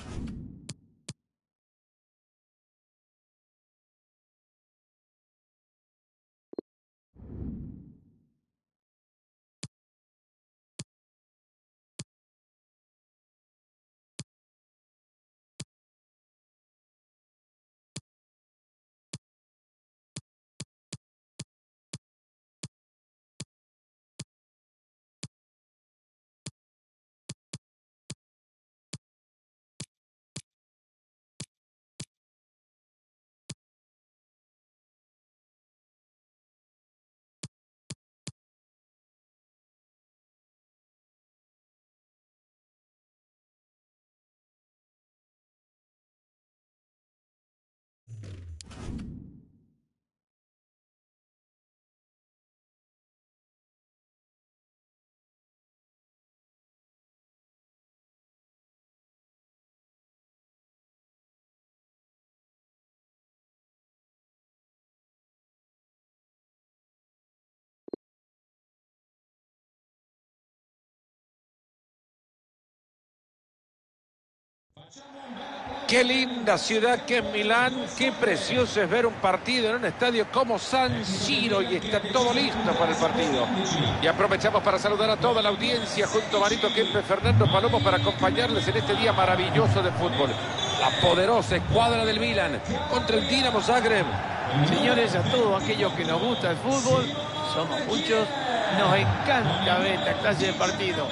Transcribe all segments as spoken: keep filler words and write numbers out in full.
Qué linda ciudad que es Milán, qué precioso es ver un partido en un estadio como San Siro y está todo listo para el partido. Y aprovechamos para saludar a toda la audiencia junto a Marito Kempe, Fernando Palomo para acompañarles en este día maravilloso de fútbol. La poderosa escuadra del Milán contra el Dinamo Zagreb. Señores, a todos aquellos que nos gusta el fútbol, somos muchos, nos encanta ver esta clase de partido.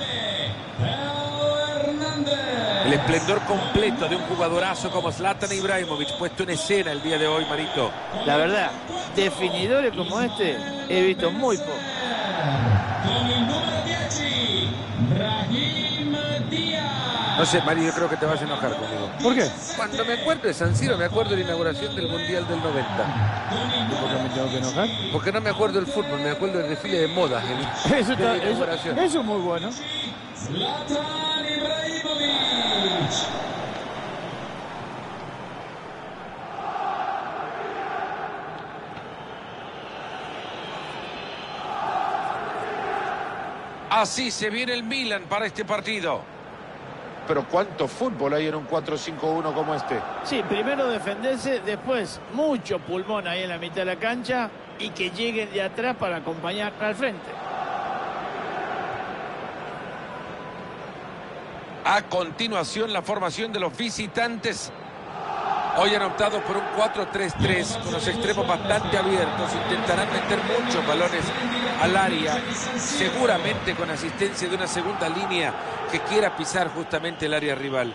El esplendor completo de un jugadorazo como Zlatan Ibrahimovic puesto en escena el día de hoy, Marito. La verdad, definidores como este he visto muy poco. No sé, Mario, yo creo que te vas a enojar conmigo. ¿Por qué? Cuando me acuerdo de San Siro, me acuerdo de la inauguración del Mundial del noventa. ¿Por qué me tengo que enojar? Porque no me acuerdo del fútbol, me acuerdo del desfile de modas. El, Eso, de la está, eso, inauguración. eso es muy bueno. Así se viene el Milan para este partido. Pero cuánto fútbol hay en un cuatro cinco uno como este. Sí, primero defenderse, después mucho pulmón ahí en la mitad de la cancha y que lleguen de atrás para acompañar al frente. A continuación, la formación de los visitantes. Hoy han optado por un cuatro tres tres con los extremos bastante abiertos. Intentarán meter muchos balones al área, seguramente con asistencia de una segunda línea que quiera pisar justamente el área rival.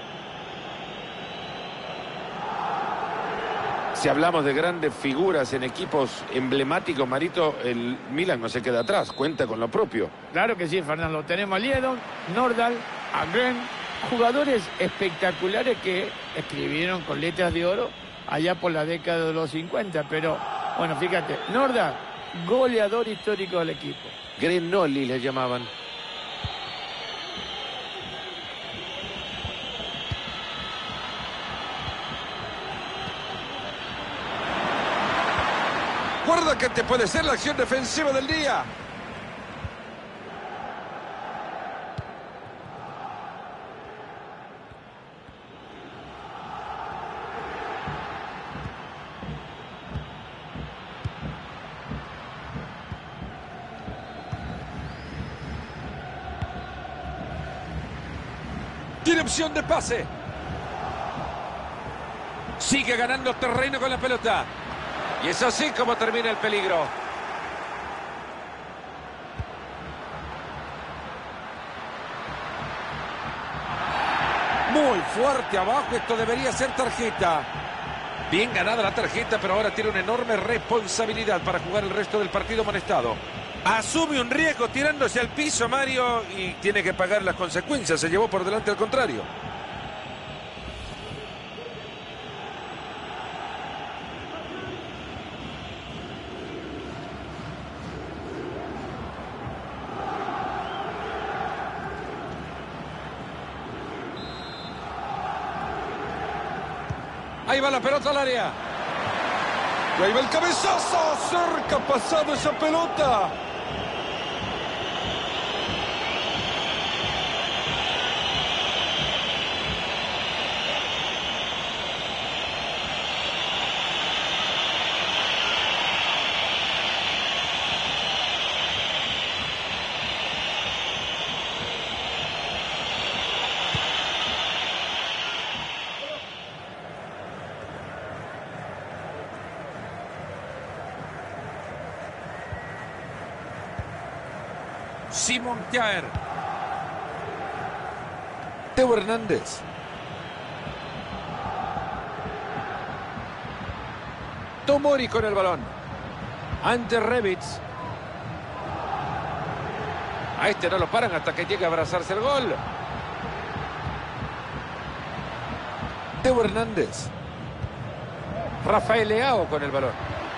Si hablamos de grandes figuras en equipos emblemáticos, Marito, el Milan no se queda atrás, cuenta con lo propio. Claro que sí, Fernando. Tenemos a Liedon, Nordahl, a Gren, jugadores espectaculares que escribieron con letras de oro allá por la década de los cincuenta. Pero, bueno, fíjate, Nordahl, goleador histórico del equipo. Grenoli le llamaban. Guarda que te puede ser la acción defensiva del día. Tiene opción de pase. Sigue ganando terreno con la pelota. Y es así como termina el peligro. Muy fuerte abajo. Esto debería ser tarjeta. Bien ganada la tarjeta, pero ahora tiene una enorme responsabilidad para jugar el resto del partido amonestado. Asume un riesgo tirándose al piso, Mario, y tiene que pagar las consecuencias. Se llevó por delante al contrario. Ahí va la pelota al área. Y ahí va el cabezazo. Cerca ha pasado esa pelota. Simon Kjaer. Teo Hernández. Tomori con el balón. Ante Rebic. A este no lo paran hasta que llegue a abrazarse el gol. Teo Hernández. Rafael Leao con el balón.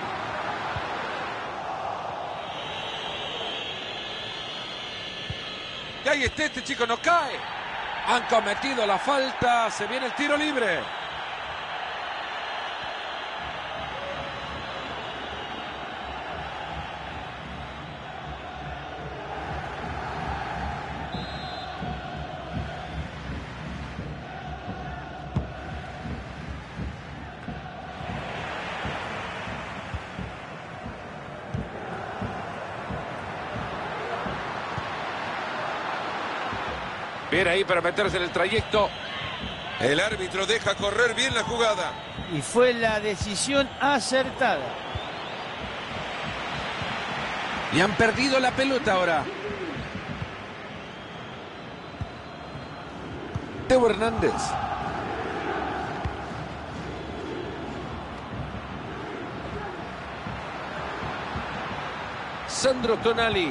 Y ahí está, este chico no cae. Han cometido la falta. Se viene el tiro libre. Bien ahí para meterse en el trayecto. El árbitro deja correr bien la jugada. Y fue la decisión acertada. Y han perdido la pelota ahora. Teo Hernández. Sandro Tonali.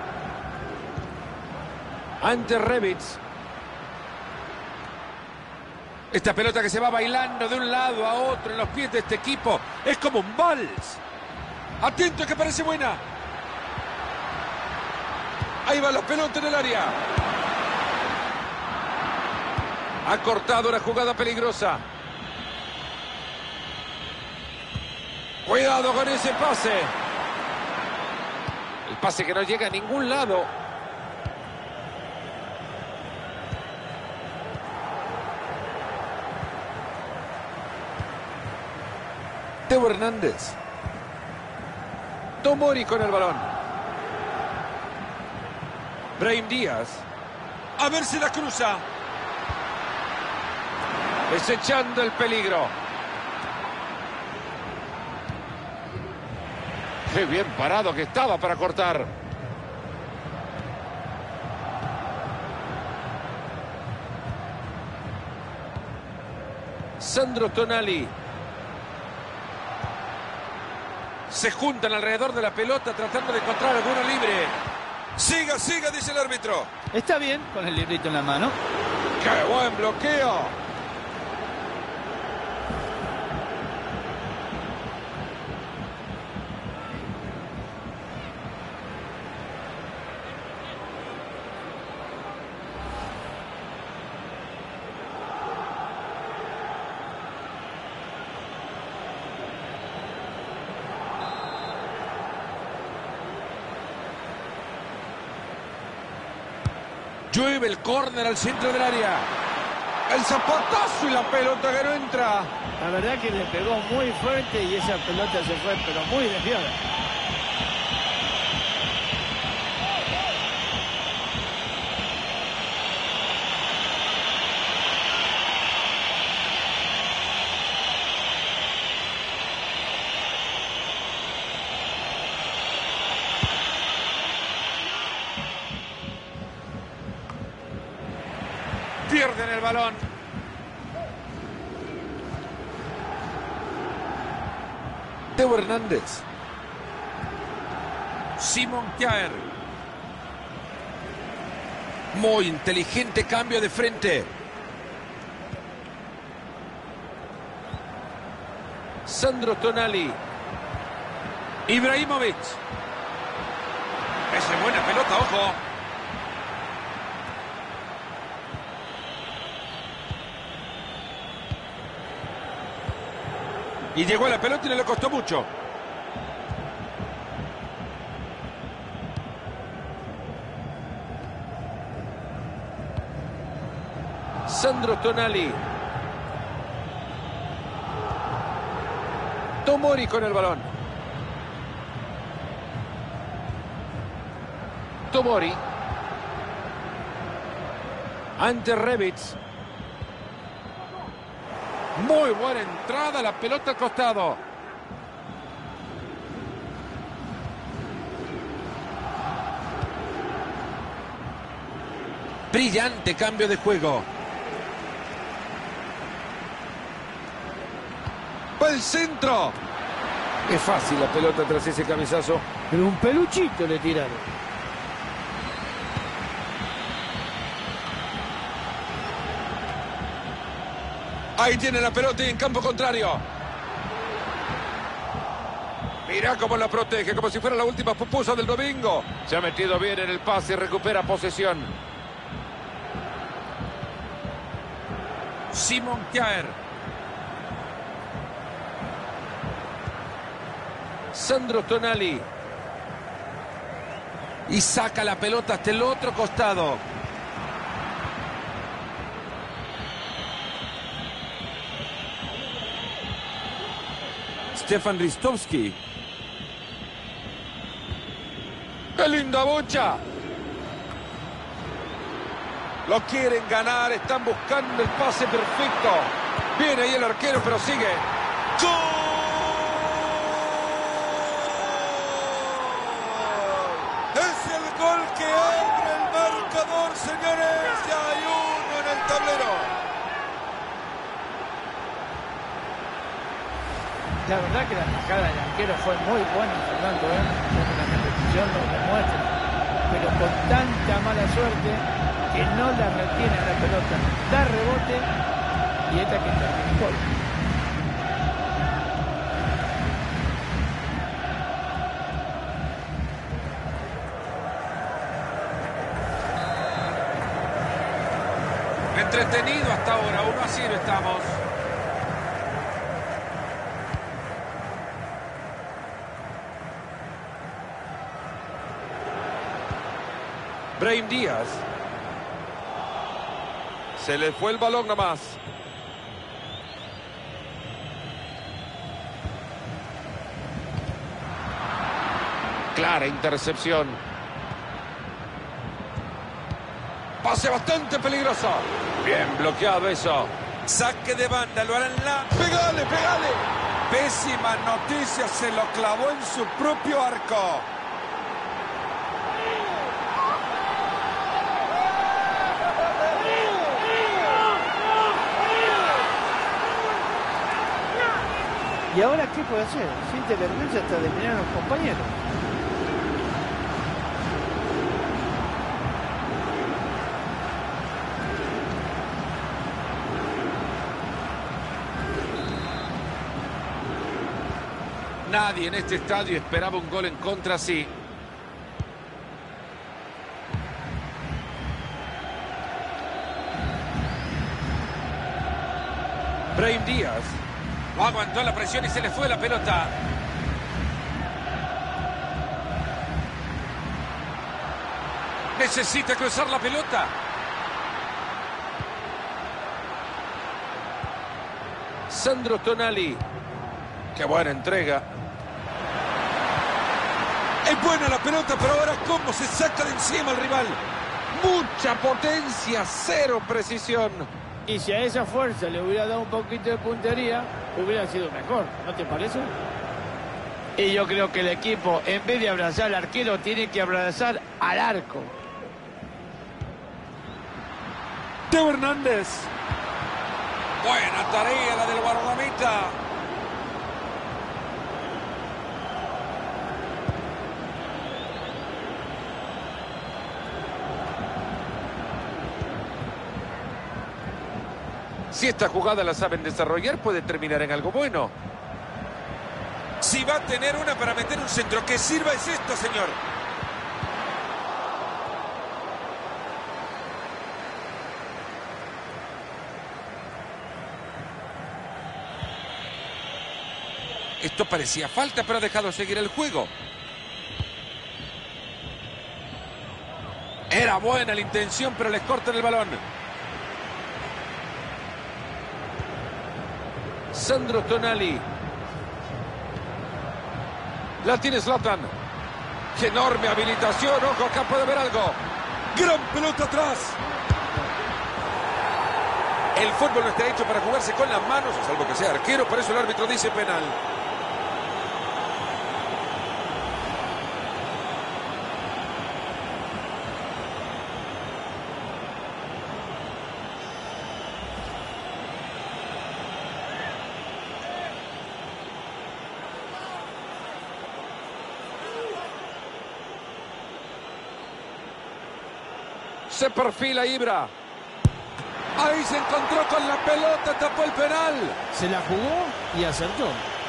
Ante Rebic. Esta pelota que se va bailando de un lado a otro en los pies de este equipo. Es como un vals. Atento que parece buena. Ahí va la pelota en el área. Ha cortado una jugada peligrosa. Cuidado con ese pase. El pase que no llega a ningún lado. Teo Hernández. Tomori con el balón. Brahim Díaz. A ver si la cruza. Desechando el peligro. Qué bien parado que estaba para cortar. Sandro Tonali. Se juntan alrededor de la pelota tratando de encontrar alguno libre. Siga, siga, dice el árbitro. Está bien con el librito en la mano. ¡Qué buen bloqueo! Llueve el córner al centro del área. El zapatazo y la pelota que no entra. La verdad que le pegó muy fuerte y esa pelota se fue, pero muy desviada. Pierden el balón. Teo Hernández. Simon Kjaer. Muy inteligente cambio de frente. Sandro Tonali. Ibrahimovic. Esa es buena pelota, ojo. Y llegó a la pelota y no le costó mucho. Sandro Tonali. Tomori con el balón. Tomori. Ante Rebic. Muy buena entrada, la pelota al costado. Brillante cambio de juego. Va el centro. Es fácil la pelota tras ese cabezazo. Pero un peluchito le tiraron. Ahí tiene la pelota y en campo contrario. Mirá cómo la protege, como si fuera la última pupusa del domingo. Se ha metido bien en el pase y recupera posesión. Simon Kjaer. Sandro Tonali. Y saca la pelota hasta el otro costado. Stefan Ristovski. ¡Qué linda bocha! Lo quieren ganar, están buscando el pase perfecto. Viene ahí el arquero, pero sigue. ¡Gol! Es el gol que abre el marcador, señores. Ya hay uno en el tablero. La verdad que la tajada del arquero fue muy buena, Fernando, ¿eh? La repetición lo demuestra. Pero con tanta mala suerte que no la retiene la pelota. Da rebote y esta que termina el gol. Entretenido hasta ahora, uno a cero estamos. Brahim Díaz. Se le fue el balón nomás. Clara intercepción. Pase bastante peligroso. Bien bloqueado eso. Saque de banda, lo harán la... ¡Pegale, pegale! Pésima noticia, se lo clavó en su propio arco. ¿Y ahora qué puede hacer? Siente vergüenza hasta de mirar a los compañeros. Nadie en este estadio esperaba un gol en contra así. Brahim Díaz. No aguantó la presión y se le fue la pelota. Necesita cruzar la pelota. Sandro Tonali. Qué buena entrega. Es buena la pelota, pero ahora cómo se saca de encima al rival. Mucha potencia, cero precisión. Y si a esa fuerza le hubiera dado un poquito de puntería, hubiera sido mejor, ¿no te parece? Y yo creo que el equipo, en vez de abrazar al arquero, tiene que abrazar al arco. Teo Hernández. Buena tarea la del guardameta. Si esta jugada la saben desarrollar, puede terminar en algo bueno. Si va a tener una para meter un centro que sirva, es esto, señor. Esto parecía falta, pero ha dejado seguir el juego. Era buena la intención, pero les cortan el balón. Sandro Tonali. La tiene Zlatan. ¡Qué enorme habilitación! ¡Ojo, acá puede haber algo! ¡Gran pelota atrás! El fútbol no está hecho para jugarse con las manos, salvo que sea arquero, por eso el árbitro dice penal. Se perfila Ibra. Ahí se encontró con la pelota, tapó el penal. Se la jugó y acertó.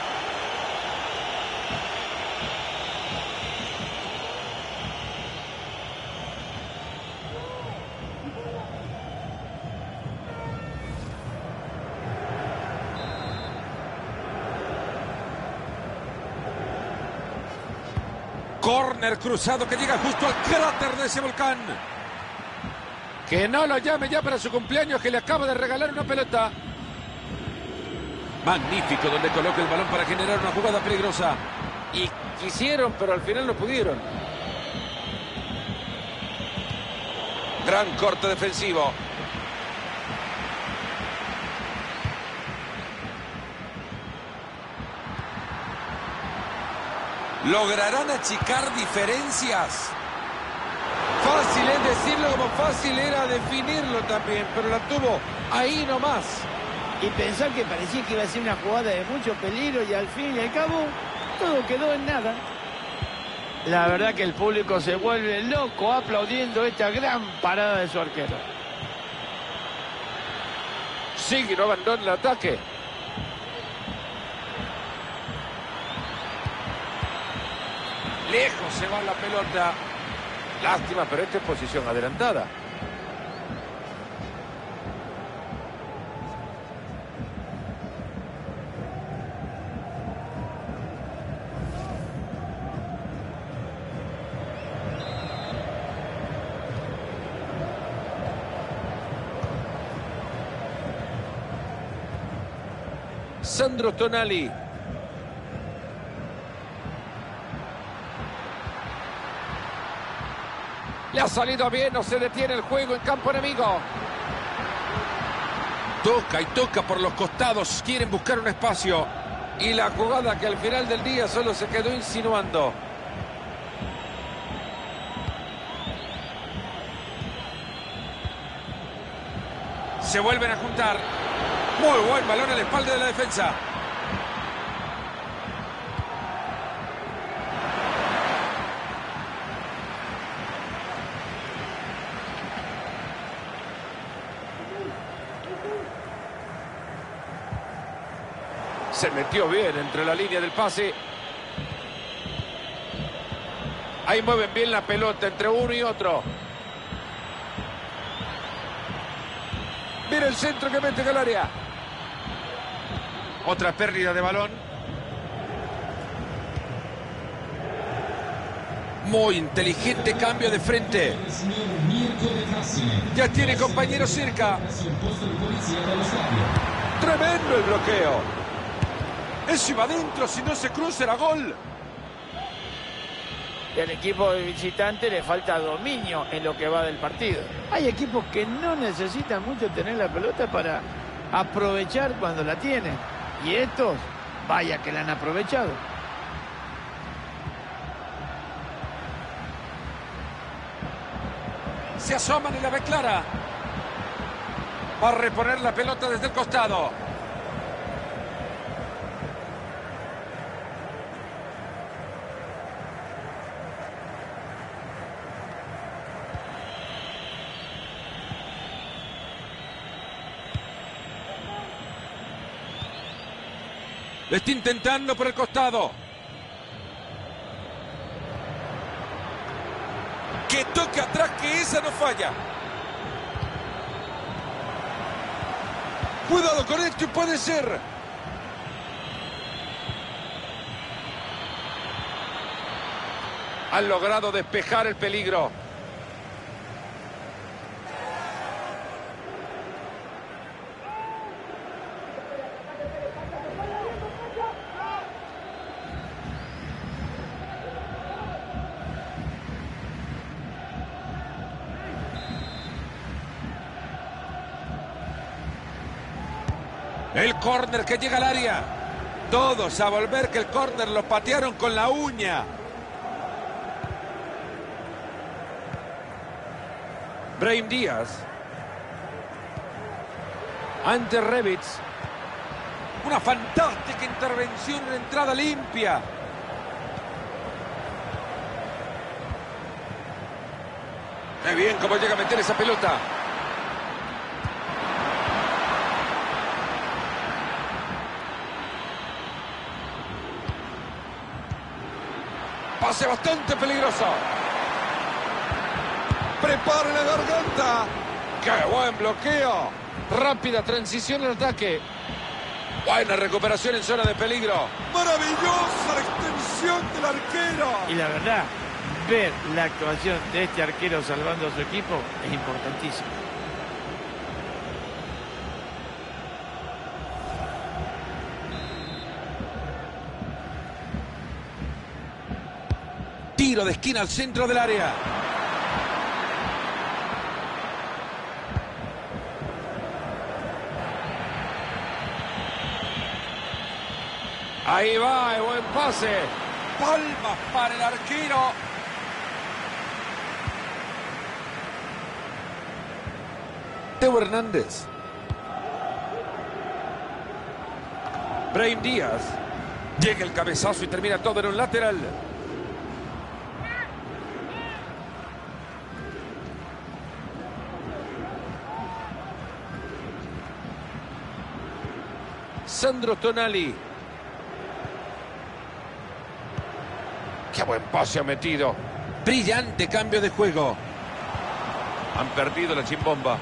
Córner cruzado que llega justo al cráter de ese volcán. Que no lo llame ya para su cumpleaños, que le acaba de regalar una pelota. Magnífico donde coloca el balón para generar una jugada peligrosa. Y quisieron, pero al final no pudieron. Gran corte defensivo. ¿Lograrán achicar diferencias? Fácil es decirlo, como fácil era definirlo también, pero la tuvo ahí nomás. Y pensar que parecía que iba a ser una jugada de mucho peligro y al fin y al cabo todo quedó en nada. La verdad que el público se vuelve loco aplaudiendo esta gran parada de su arquero. Sigue, no abandona el ataque. Lejos se va la pelota. Lástima, pero esta es posición adelantada. Sandro Tonali. Le ha salido bien, no se detiene el juego en campo enemigo. Toca y toca por los costados, quieren buscar un espacio. Y la jugada que al final del día solo se quedó insinuando. Se vuelven a juntar. Muy buen balón en la espalda de la defensa. Se metió bien entre la línea del pase. Ahí mueven bien la pelota entre uno y otro. Mira el centro que mete en el área. Otra pérdida de balón. Muy inteligente cambio de frente. Ya tiene compañero cerca. Tremendo el bloqueo. Eso iba adentro, si no se cruza era gol. Y al equipo de visitante le falta dominio en lo que va del partido. Hay equipos que no necesitan mucho tener la pelota para aprovechar cuando la tienen. Y estos, vaya que la han aprovechado. Se asoman y la ve clara. Va a reponer la pelota desde el costado. Lo está intentando por el costado. Que toque atrás, que esa no falla. Cuidado con esto, puede ser. Han logrado despejar el peligro. El córner que llega al área. Todos a volver, que el córner lo patearon con la uña. Brahim Díaz. Ante Rebic. Una fantástica intervención en entrada limpia. Qué bien cómo llega a meter esa pelota. Pase bastante peligroso. Prepare la garganta. ¡Qué buen bloqueo! Rápida transición al ataque. Buena recuperación en zona de peligro. ¡Maravillosa la extensión del arquero! Y la verdad, ver la actuación de este arquero salvando a su equipo es importantísimo. Tiro de esquina al centro del área. Ahí va, el buen pase. Palmas para el arquero. Teo Hernández. Brahim Díaz. Llega el cabezazo y termina todo en un lateral. Sandro Tonali. ¡Qué buen pase ha metido! Brillante cambio de juego. Han perdido la chimbomba.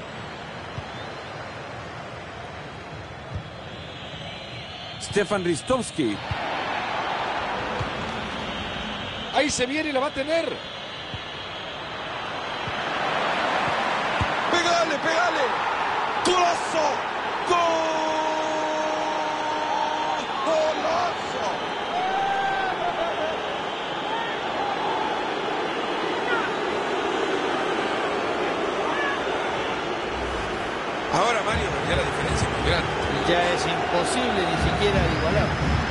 Stefan Ristovski. Ahí se viene y la va a tener. ¡Pegale, pegale! ¡Golazo! ¡Gol! Ahora, Mario, ya la diferencia es muy grande. Ya es imposible ni siquiera igualar.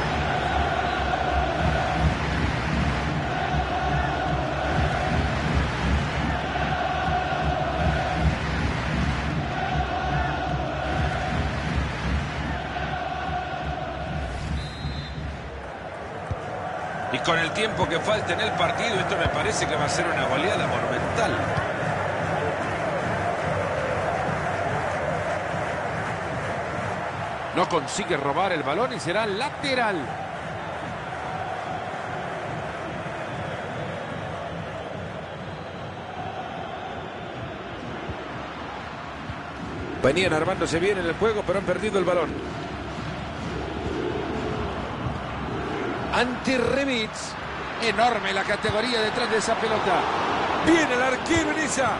Y con el tiempo que falta en el partido, esto me parece que va a ser una goleada monumental. No consigue robar el balón y será lateral. Venían armándose bien en el juego, pero han perdido el balón. Ante Rebic. Enorme la categoría detrás de esa pelota. Viene el arquero en esa.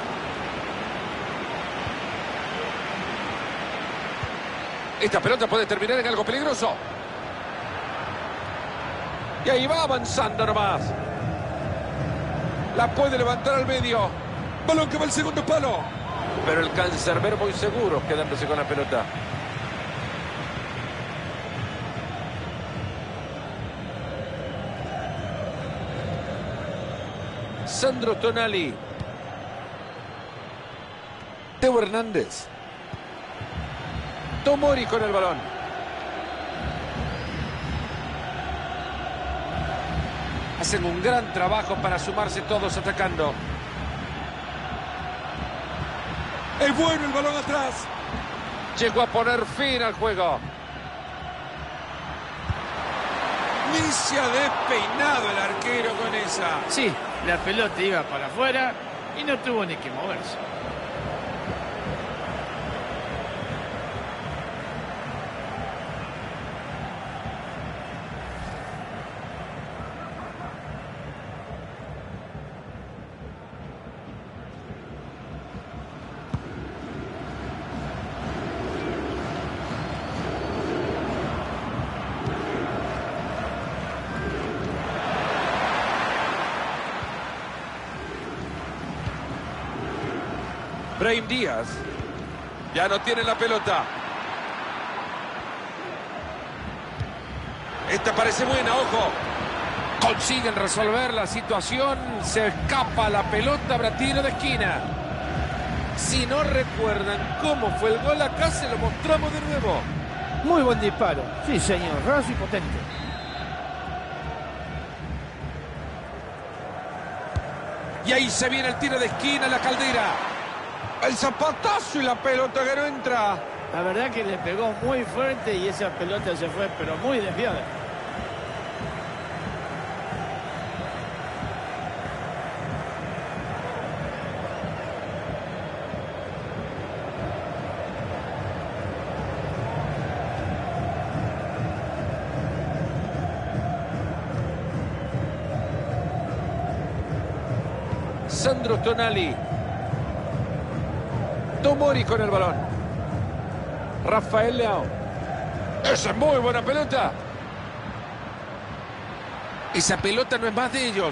Esta pelota puede terminar en algo peligroso. Y ahí va avanzando nomás. La puede levantar al medio. Balón que va al segundo palo. Pero el cancerbero muy seguro quedándose con la pelota. Sandro Tonali. Teo Hernández. Tomori con el balón. Hacen un gran trabajo para sumarse todos atacando. Es bueno el balón atrás. Llegó a poner fin al juego. Ni se ha despeinado el arquero con esa. Sí, la pelota iba para afuera y no tuvo ni que moverse. Brahim Díaz. Ya no tiene la pelota. Esta parece buena, ojo. Consiguen resolver la situación. Se escapa la pelota, habrá tiro de esquina. Si no recuerdan cómo fue el gol, acá se lo mostramos de nuevo. Muy buen disparo. Sí, señor. Raso y potente. Y ahí se viene el tiro de esquina, la Caldera. El zapatazo y la pelota que no entra. La verdad que le pegó muy fuerte y esa pelota se fue, pero muy desviada. Sandro Tonali. Tomori con el balón. Rafael Leao. Esa es muy buena pelota. Esa pelota no es más de ellos.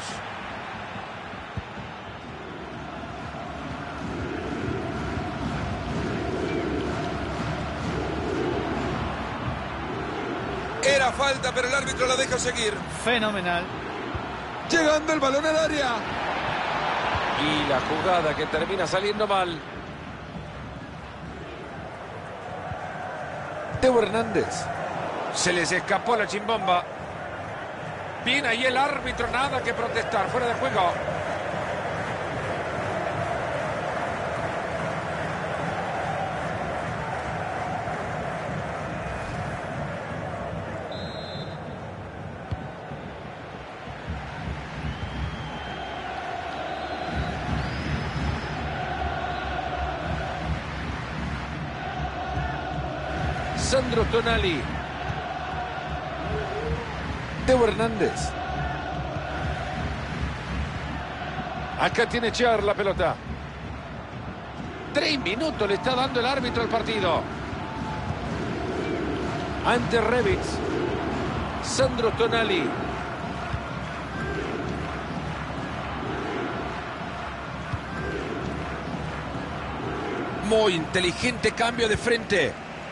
Era falta, pero el árbitro la deja seguir. Fenomenal. Llegando el balón al área. Y la jugada que termina saliendo mal. Teo Hernández. Se les escapó la chimbomba. Bien ahí el árbitro, nada que protestar, fuera de juego. Sandro Tonali. Teo Hernández. Acá tiene Char la pelota. Tres minutos le está dando el árbitro al partido. Ante Rebic. Sandro Tonali. Muy inteligente cambio de frente.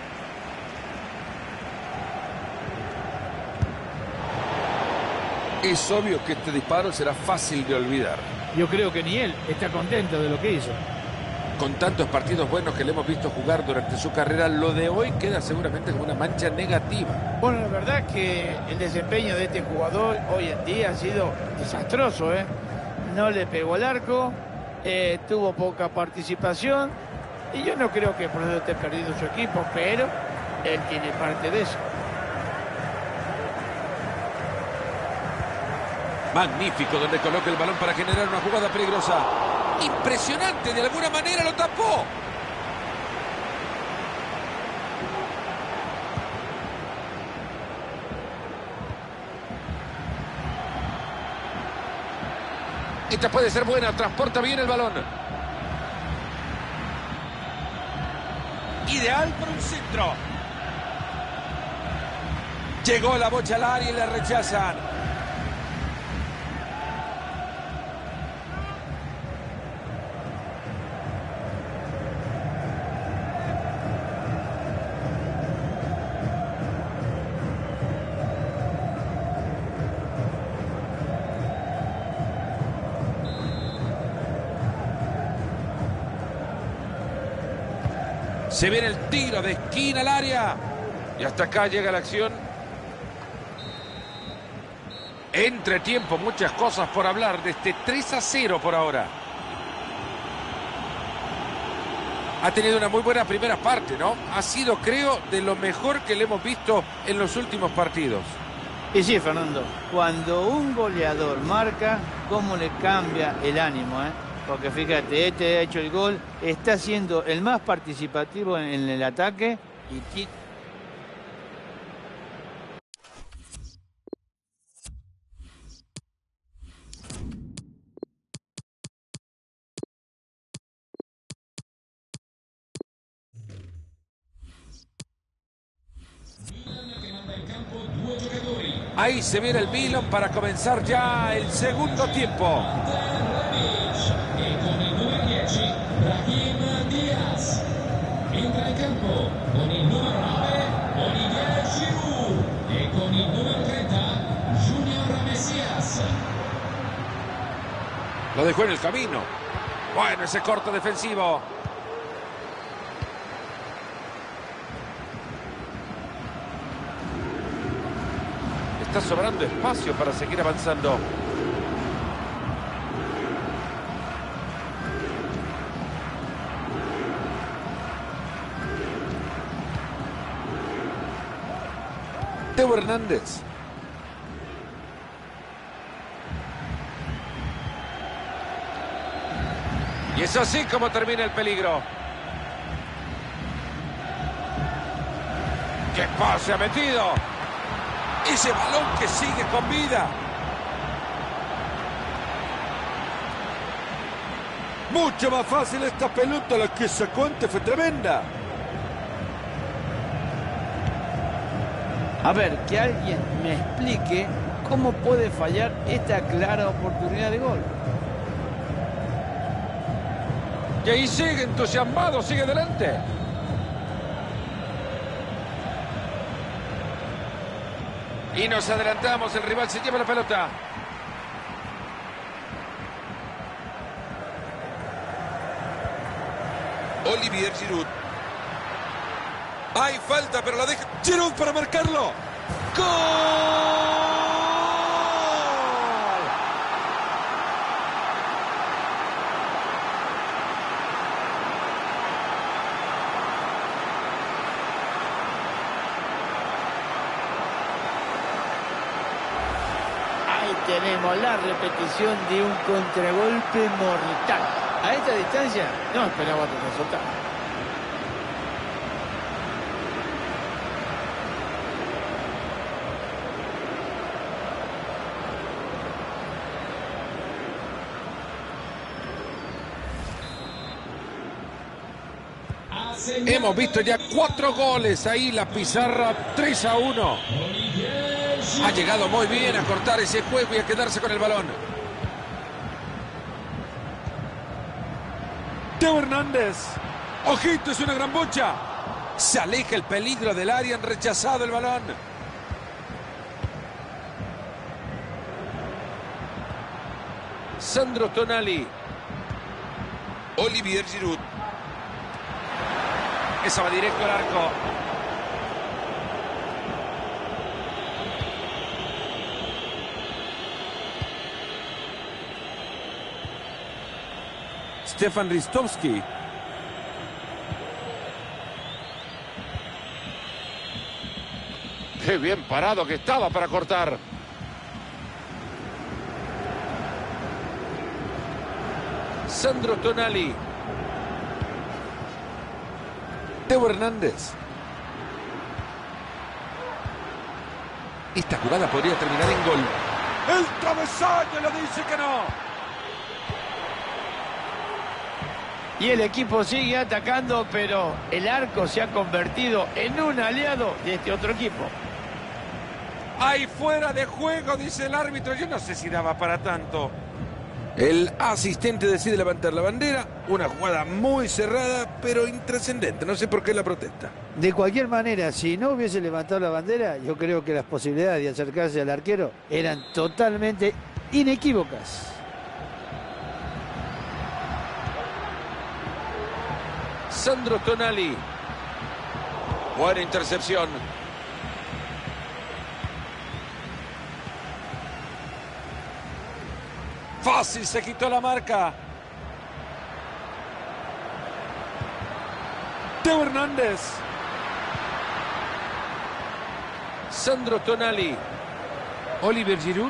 Es obvio que este disparo será fácil de olvidar. Yo creo que ni él está contento de lo que hizo. Con tantos partidos buenos que le hemos visto jugar durante su carrera, lo de hoy queda seguramente como una mancha negativa. Bueno, la verdad que el desempeño de este jugador hoy en día ha sido desastroso, ¿eh? No le pegó al arco, eh, tuvo poca participación y yo no creo que por eso esté perdiendo su equipo, pero él tiene parte de eso. Magnífico donde coloca el balón para generar una jugada peligrosa. Impresionante, de alguna manera lo tapó. Esta puede ser buena, transporta bien el balón. Ideal para un centro. Llegó la bocha al área y la rechazan. Se viene el tiro de esquina al área. Y hasta acá llega la acción. Entre tiempo, muchas cosas por hablar de este tres a cero por ahora. Ha tenido una muy buena primera parte, ¿no? Ha sido, creo, de lo mejor que le hemos visto en los últimos partidos. Y sí, Fernando, cuando un goleador marca, cómo le cambia el ánimo, ¿eh? Porque fíjate, este ha hecho el gol, está siendo el más participativo en el ataque y... Ahí se viene el Milan para comenzar ya el segundo tiempo. Entra in campo con il numero nove Olivier Giroud e con il numero treinta Junior Messias. Lo dejó en el camino. Bueno, ese corto defensivo. Está sobrando espacio para seguir avanzando. Hernández. Y es así como termina el peligro. ¡Qué pase ha metido! Ese balón que sigue con vida. Mucho más fácil esta pelota, la que sacó antes fue tremenda. A ver, que alguien me explique cómo puede fallar esta clara oportunidad de gol. Y ahí sigue entusiasmado, sigue adelante. Y nos adelantamos, el rival se lleva la pelota. Olivier Giroud. Hay falta, pero la deja Giroud para marcarlo. ¡Gol! Ahí tenemos la repetición de un contragolpe mortal. A esta distancia no esperaba otro resultado. Hemos visto ya cuatro goles ahí, la pizarra tres a uno. Ha llegado muy bien a cortar ese juego y a quedarse con el balón. Teo Hernández. Ojito, es una gran bocha. Se aleja el peligro del área, han rechazado el balón. Sandro Tonali. Olivier Giroud. Esa va directo al arco. Stefan Ristovski. Qué bien parado que estaba para cortar. Sandro Tonali. Teo Hernández. Esta jugada podría terminar en gol. El travesaño le dice que no. Y el equipo sigue atacando, pero el arco se ha convertido en un aliado de este otro equipo. Hay fuera de juego, dice el árbitro. Yo no sé si daba para tanto. El asistente decide levantar la bandera. Una jugada muy cerrada, pero intrascendente. No sé por qué la protesta. De cualquier manera, si no hubiese levantado la bandera, yo creo que las posibilidades de acercarse al arquero eran totalmente inequívocas. Sandro Tonali. Buena intercepción. Fácil, se quitó la marca. Teo Hernández. Sandro Tonali. Olivier Giroud.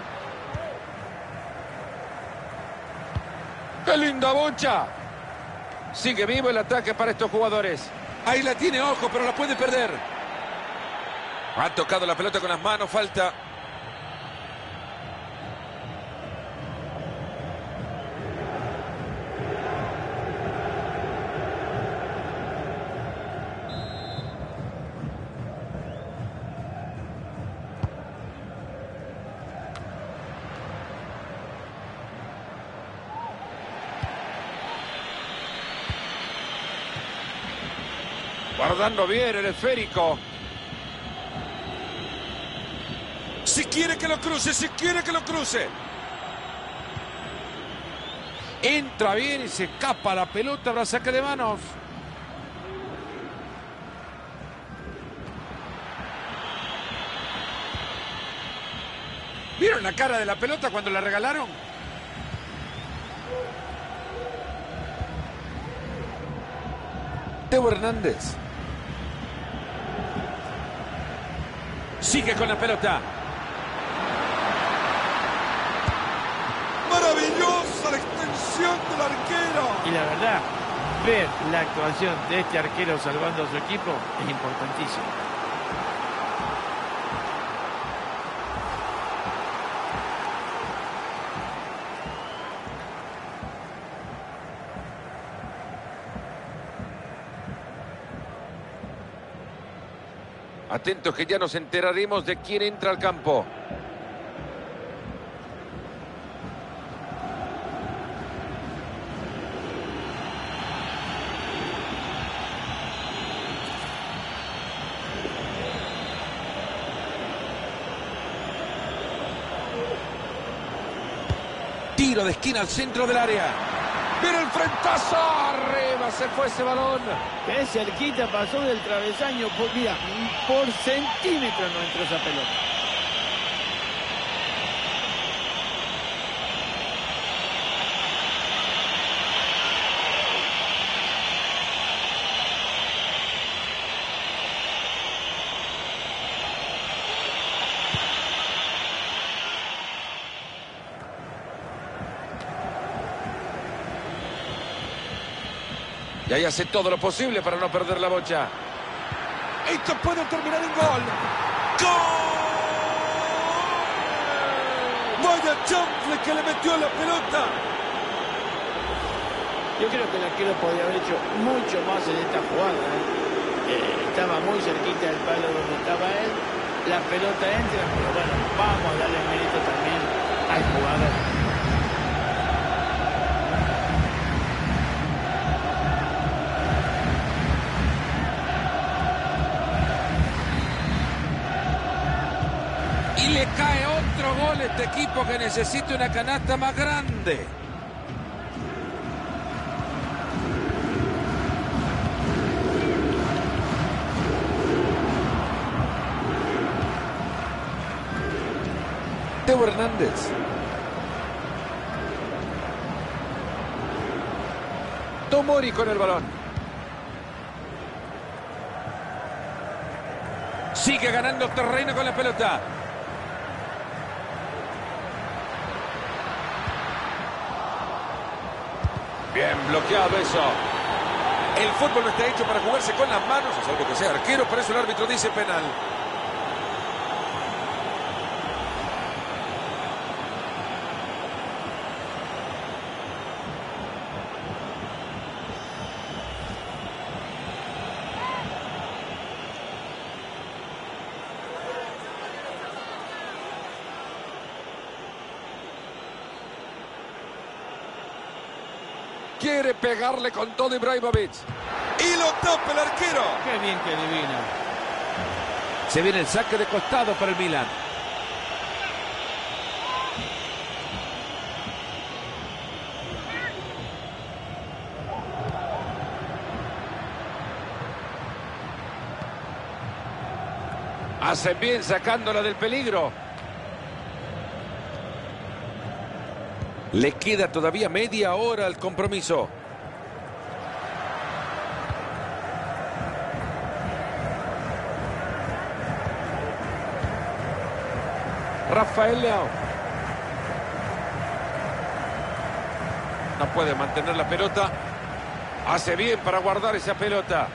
¡Qué linda bocha! Sigue vivo el ataque para estos jugadores. Ahí la tiene, ojo, pero la puede perder. Ha tocado la pelota con las manos, falta. Guardando bien el esférico. Si quiere que lo cruce, si quiere que lo cruce. Entra bien y se escapa la pelota, habrá saque de manos. ¿Vieron la cara de la pelota cuando la regalaron? Teo Hernández. Sigue con la pelota. Maravillosa la extensión del arquero. Y la verdad, ver la actuación de este arquero salvando a su equipo es importantísimo. Atentos que ya nos enteraremos de quién entra al campo. Tiro de esquina al centro del área. ¡Mira el frentazo! ¡Arriba se fue ese balón! Qué cerquita pasó del travesaño. Por, mira, por centímetro no entró esa pelota. Y ahí hace todo lo posible para no perder la bocha. Esto puede terminar en gol. ¡Gol! Vaya chanfle que le metió a la pelota. Yo creo que el arquero podría haber hecho mucho más en esta jugada. ¿eh? Eh, estaba muy cerquita del palo donde estaba él. La pelota entra, pero bueno, vamos a darle mérito también al jugador. Y le cae otro gol a este equipo que necesita una canasta más grande. Teo Hernández. Tomori con el balón. Sigue ganando terreno con la pelota. Bien bloqueado eso. El fútbol no está hecho para jugarse con las manos, es algo que sea arquero, por eso el árbitro dice penal. Quiere pegarle con todo Ibrahimovic. Y lo tapa el arquero. Qué bien que adivina. Se viene el saque de costado para el Milan. Hacen bien sacándola del peligro. Le queda todavía media hora al compromiso. Rafael Leao. No puede mantener la pelota. Hace bien para guardar esa pelota.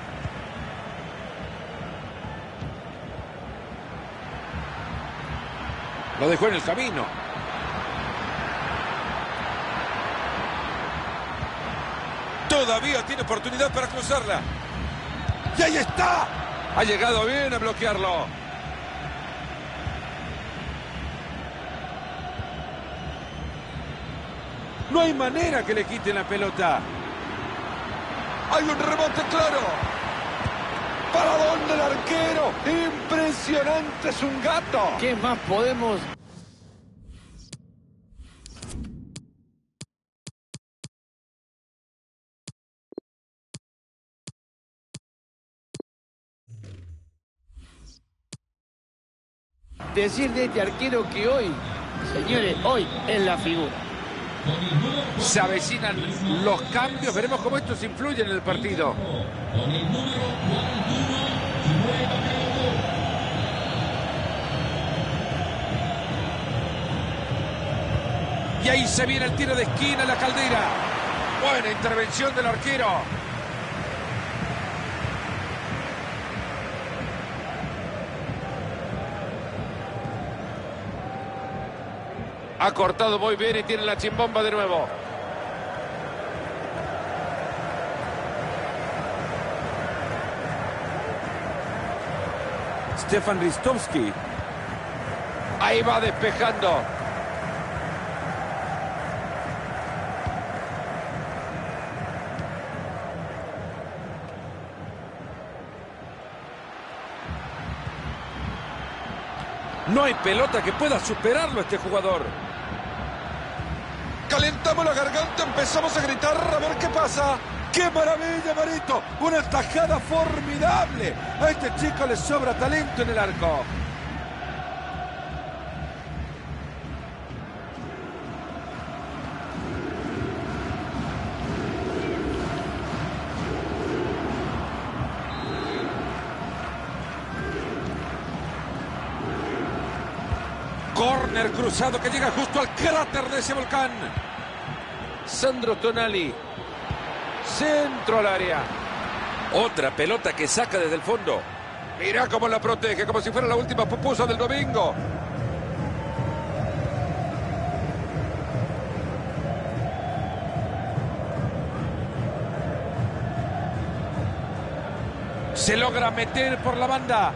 Lo dejó en el camino. Todavía tiene oportunidad para cruzarla. ¡Y ahí está! Ha llegado bien a bloquearlo. No hay manera que le quiten la pelota. Hay un rebote claro. ¿Para dónde el arquero? Impresionante, es un gato. ¿Qué más podemos...? decir de este arquero que hoy, señores, hoy es la figura. Se avecinan los cambios, veremos cómo estos influyen en el partido. Y ahí se viene el tiro de esquina, la Caldera. Buena intervención del arquero. Ha cortado muy bien y tiene la chimbomba de nuevo. Stefan Ristovski. Ahí va despejando. No hay pelota que pueda superarlo este jugador. Calentamos la garganta, empezamos a gritar a ver qué pasa. ¡Qué maravilla, Marito! Una tajada formidable. A este chico le sobra talento en el arco. Córner cruzado que llega justo al cráter de ese volcán. Sandro Tonali. Centro al área. Otra pelota que saca desde el fondo. Mira cómo la protege, como si fuera la última pupusa del domingo. Se logra meter por la banda.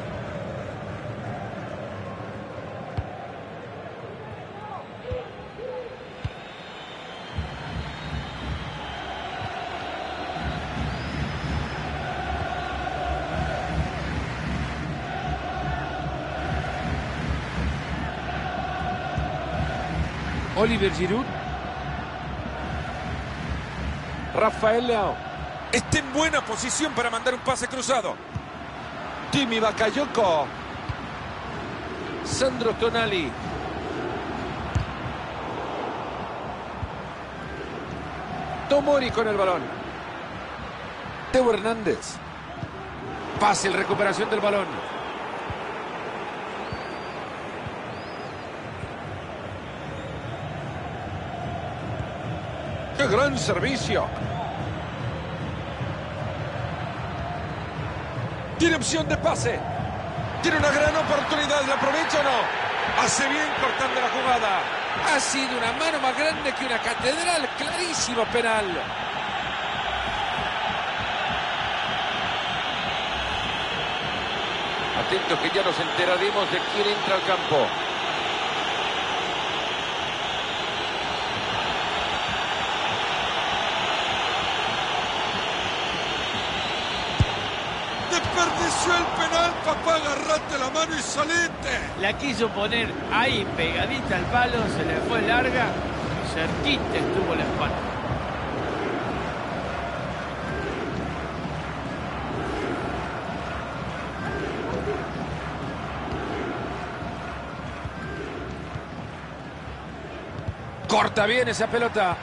Oliver Giroud. Rafael Leao. Está en buena posición para mandar un pase cruzado. Timi Bakayoko. Sandro Tonali. Tomori con el balón. Teo Hernández. Fácil recuperación del balón. ¡Qué gran servicio! Tiene opción de pase. Tiene una gran oportunidad. ¿La aprovecha o no? Hace bien cortando la jugada. Ha sido una mano más grande que una catedral. Clarísimo penal. Atentos que ya nos enteraremos de quién entra al campo. Desperdició el penal, papá. Agarrate la mano y salite. La quiso poner ahí pegadita al palo, se le fue larga, cerquita estuvo la espalda. Corta bien esa pelota.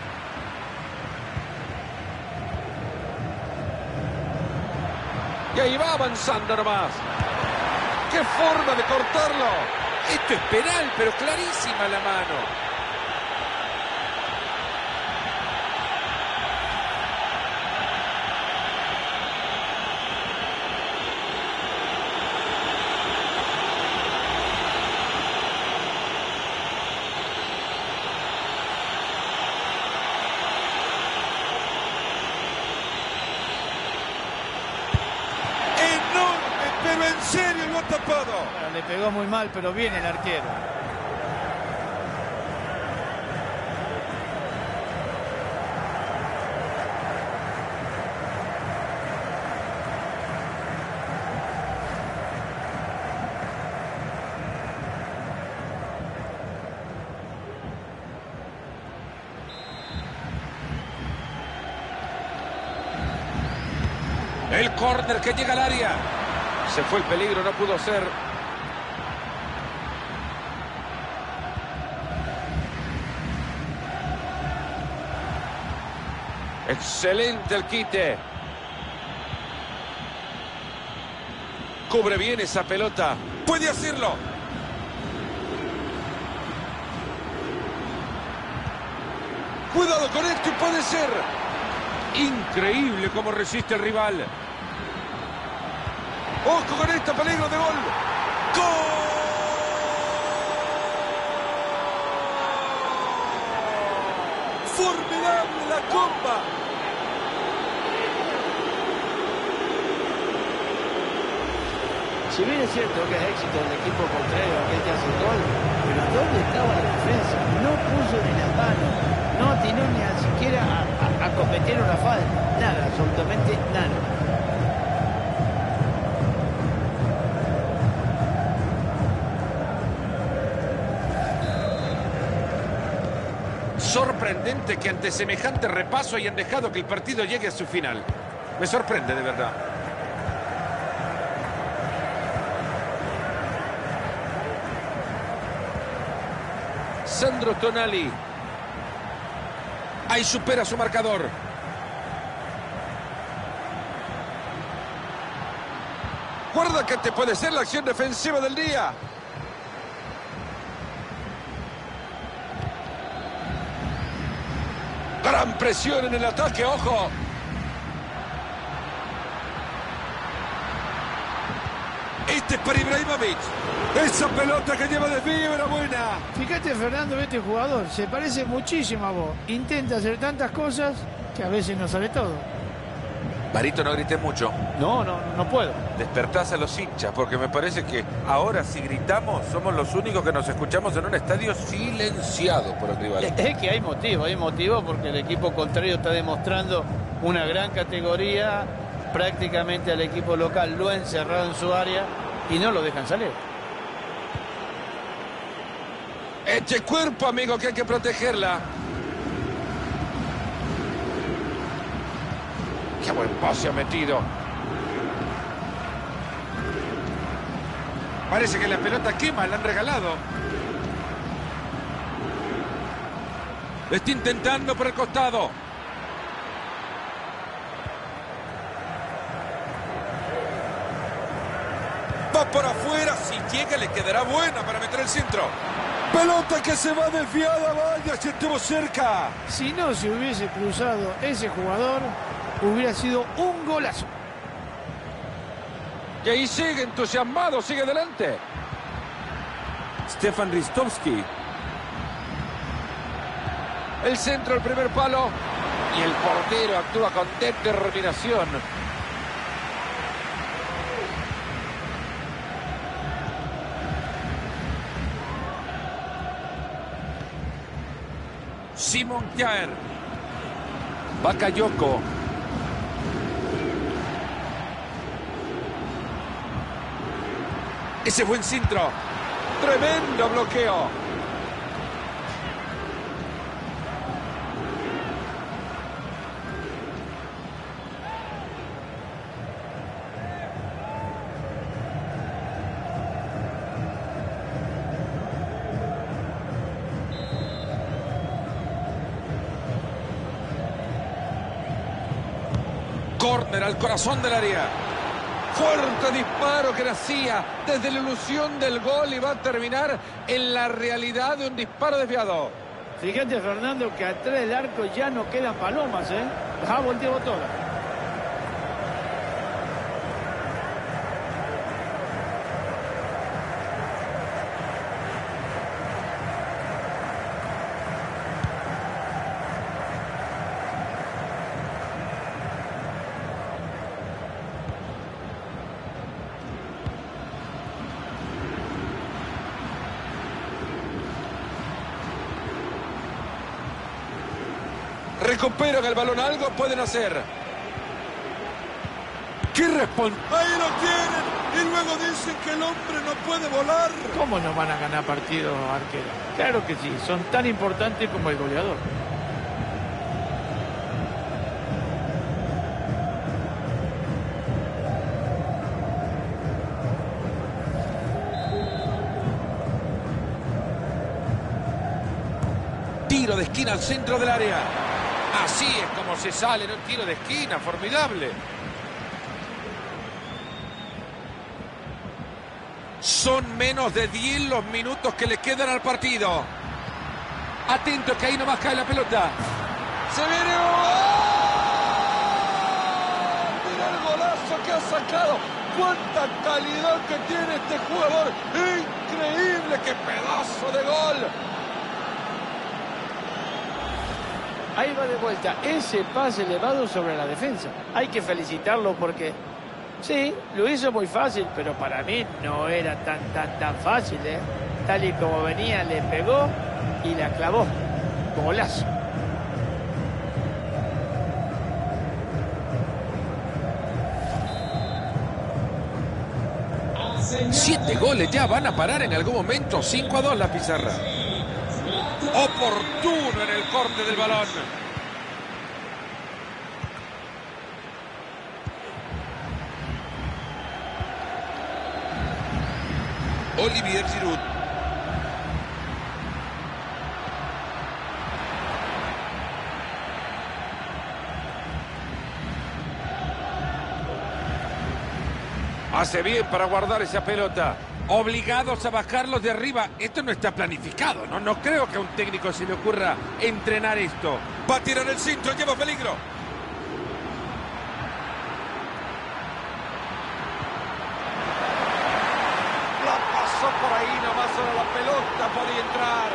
Y ahí va avanzando nomás. ¡Qué forma de cortarlo! Esto es penal, pero clarísima la mano. Pero en serio lo ha tapado. Bueno, le pegó muy mal, pero viene el arquero. El córner que llega al área. Se fue el peligro, no pudo ser. Excelente el quite. Cubre bien esa pelota. Puede hacerlo. Cuidado con esto y puede ser. Increíble cómo resiste el rival. Ojo con este peligro de gol. ¡Gol! Formidable la comba. Si bien es cierto que es éxito del equipo contrario aquel que hace el gol, pero ¿dónde estaba la defensa? No puso ni las manos, no atinó ni a siquiera a, a, a cometer una falta. Nada, absolutamente nada. Sorprendente que ante semejante repaso hayan dejado que el partido llegue a su final. Me sorprende de verdad. Sandro Tonali. Ahí supera su marcador. Guarda que te puede ser la acción defensiva del día. Gran presión en el ataque, ojo. Este es para Ibrahimovic. Esa pelota que lleva desvío era buena. Fíjate, Fernando, este jugador se parece muchísimo a vos. Intenta hacer tantas cosas que a veces no sale todo. Marito, no grité mucho. No, no, no puedo. Despertás a los hinchas, porque me parece que ahora si gritamos somos los únicos que nos escuchamos en un estadio silenciado por el rival. Es que hay motivo, hay motivo porque el equipo contrario está demostrando una gran categoría. Prácticamente al equipo local lo ha encerrado en su área y no lo dejan salir. Eche cuerpo, amigo, que hay que protegerla. ¡Qué buen pase ha metido! Parece que la pelota quema, la han regalado. Está intentando por el costado. Va por afuera. Si llega, le quedará buena para meter el centro. Pelota que se va desviada. Vaya, se estuvo cerca. Si no se hubiese cruzado ese jugador, hubiera sido un golazo. Y ahí sigue entusiasmado, sigue adelante. Stefan Ristovski. El centro, el primer palo. Y el portero actúa con determinación. Simon Kjaer. Bakayoko. Ese buen centro. Tremendo bloqueo. Córner al corazón del área. Fuerte disparo que nacía desde la ilusión del gol y va a terminar en la realidad de un disparo desviado. Fíjate, Fernando, que atrás del arco ya no quedan palomas, ¿eh? Ha volteado toda. Recuperan el balón, algo pueden hacer. ¿Qué responde? Ahí lo tienen y luego dicen que el hombre no puede volar. ¿Cómo no van a ganar partidos, arquero? Claro que sí, son tan importantes como el goleador. Tiro de esquina al centro del área. Así es como se sale en un tiro de esquina, formidable. Son menos de diez los minutos que le quedan al partido. Atento que ahí nomás cae la pelota. Se viene un gol. Mira el golazo que ha sacado. Cuánta calidad que tiene este jugador. Increíble, qué pedazo de gol. Ahí va de vuelta ese pase elevado sobre la defensa. Hay que felicitarlo porque, sí, lo hizo muy fácil, pero para mí no era tan, tan, tan fácil, ¿eh? Tal y como venía, le pegó y la clavó. Golazo. Siete goles ya van a parar en algún momento. cinco a dos la pizarra. Oportuno en el corte del balón. Olivier Giroud. Hace bien para guardar esa pelota. Obligados a bajarlos de arriba. Esto no está planificado, ¿no? No creo que a un técnico se le ocurra entrenar esto. Va a tirar el cinto, lleva peligro. La pasó por ahí nomás, ahora la pelota podía entrar.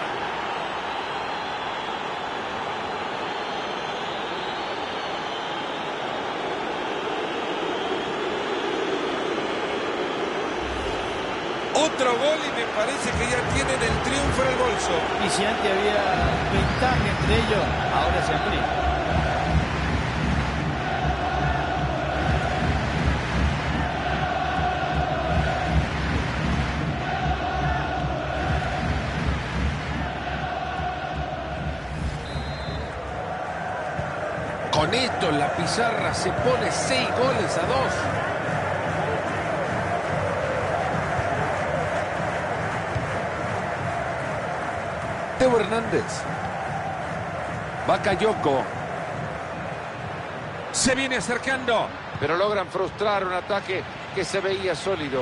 Otro gol y me parece que ya tienen el triunfo en el bolso. Y si antes había ventaja entre ellos, ahora se amplía. Con esto la pizarra se pone seis goles a dos. Teo Hernández. Bakayoko. Se viene acercando, pero logran frustrar un ataque que se veía sólido.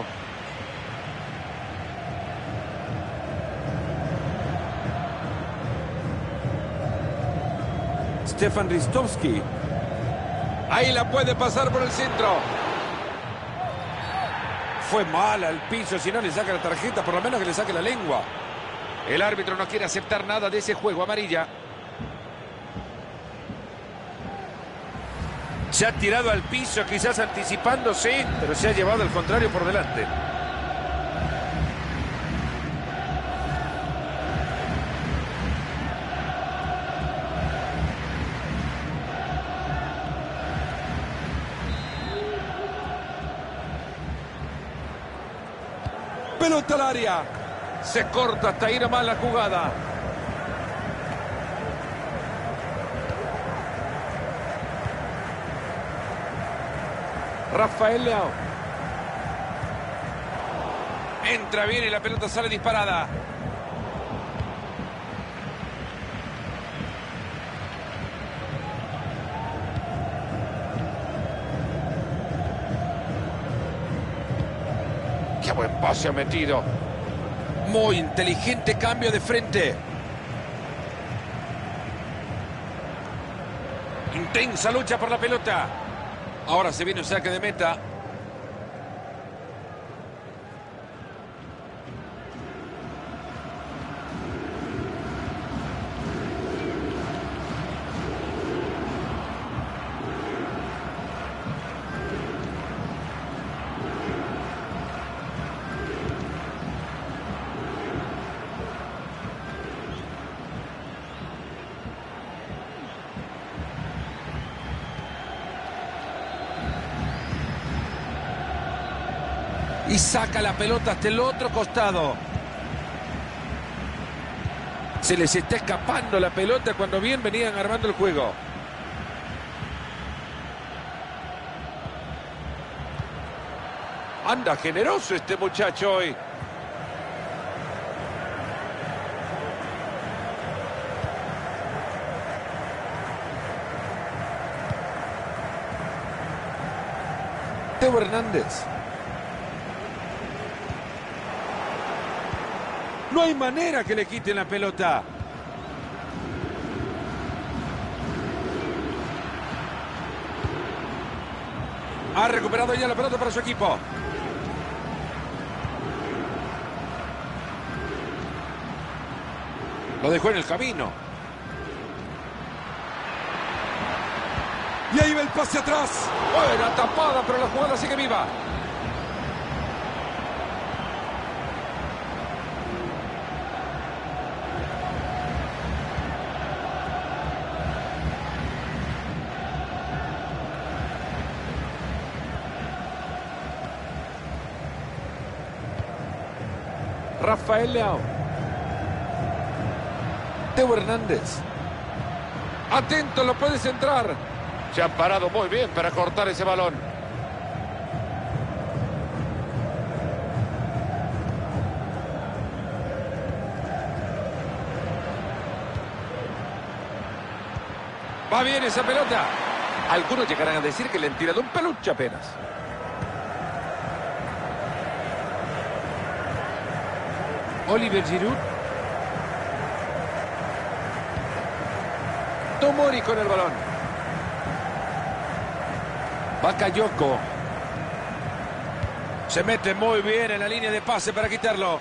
Stefan Ristovski. Ahí la puede pasar por el centro. Fue mal al piso, si no le saca la tarjeta, por lo menos que le saque la lengua. El árbitro no quiere aceptar nada de ese juego, amarilla. Se ha tirado al piso, quizás anticipándose, pero se ha llevado al contrario por delante. Pelota al área. Se corta hasta ir a más la jugada. Rafael Leao. Entra bien y la pelota sale disparada. Qué buen pase ha metido. Muy inteligente cambio de frente. Intensa lucha por la pelota. Ahora se viene un saque de meta. Y saca la pelota hasta el otro costado. Se les está escapando la pelota cuando bien venían armando el juego. Anda generoso este muchacho hoy. Teo Hernández. No hay manera que le quiten la pelota. Ha recuperado ya la pelota para su equipo. Lo dejó en el camino. Y ahí va el pase atrás. Buena tapada, pero la jugada sigue viva. Rafael Leao. Teo Hernández. Atento, lo puede centrar. Se han parado muy bien para cortar ese balón. Va bien esa pelota. Algunos llegarán a decir que le han tirado un peluche apenas. Oliver Giroud. Tomori con el balón. Bakayoko. Se mete muy bien en la línea de pase para quitarlo.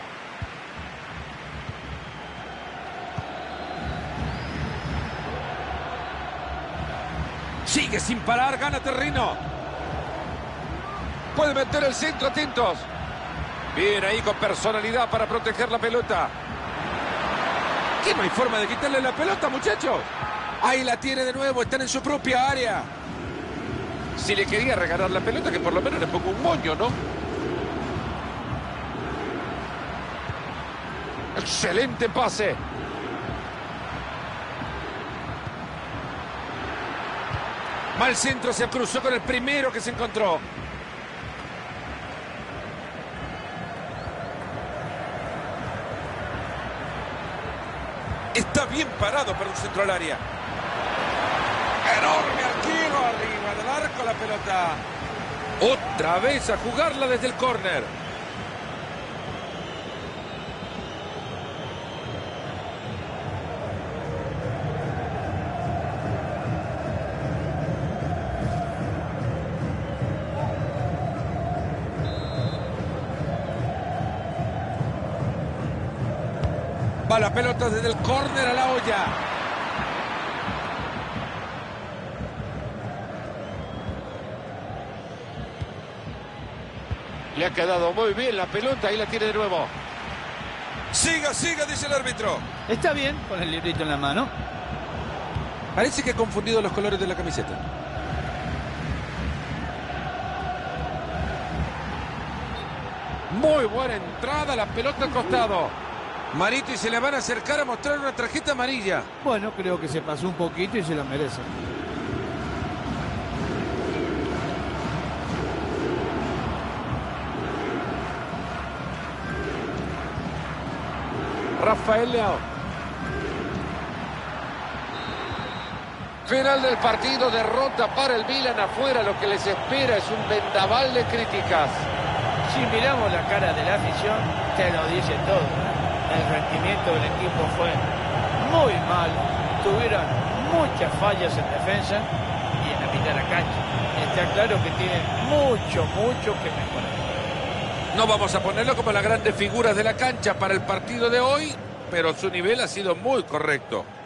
Sigue sin parar, gana terreno. Puede meter el centro, atentos. Bien ahí con personalidad para proteger la pelota. ¿Qué no hay forma de quitarle la pelota, muchachos? Ahí la tiene de nuevo, están en su propia área. Si le quería regalar la pelota, que por lo menos le ponga un moño, ¿no? Excelente pase. Mal centro, se cruzó con el primero que se encontró. Está bien parado para un centro al área. Enorme arquero arriba del arco la pelota. Otra vez a jugarla desde el córner. Va la pelota desde el córner a la olla. Le ha quedado muy bien la pelota y la tiene de nuevo. Siga, siga, dice el árbitro. Está bien con el librito en la mano. Parece que ha confundido los colores de la camiseta. Muy buena entrada, la pelota al costado. Marito, y se le van a acercar a mostrar una tarjeta amarilla. Bueno, creo que se pasó un poquito y se lo merece. Rafael Leao. Final del partido, derrota para el Milan afuera. Lo que les espera es un vendaval de críticas. Si miramos la cara de la afición, te lo dice todo. El rendimiento del equipo fue muy mal. Tuvieron muchas fallas en defensa y en la mitad de la cancha. Está claro que tienen mucho, mucho que mejorar. No vamos a ponerlo como las grandes figuras de la cancha para el partido de hoy, pero su nivel ha sido muy correcto.